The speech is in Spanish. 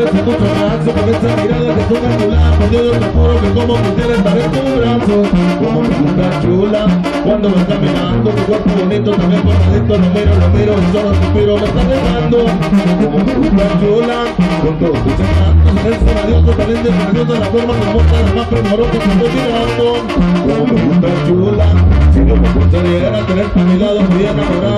hace mucho más, con esa mirada que toca tu lado. Por Dios, yo te juro que como quisiera estar en tu brazo. Como me gusta chula, cuando me está mirando, tu cuerpo bonito, también formadito, lo miro, y solo suspiro, me está dejando. Como me gusta chula, con todos tus encantos, eres maravilloso, talento maravilloso, la forma como estás, la más primorosa que estoy mirando. Como me gusta chula, si no me gustaría tener a mi lado, muy enamorado.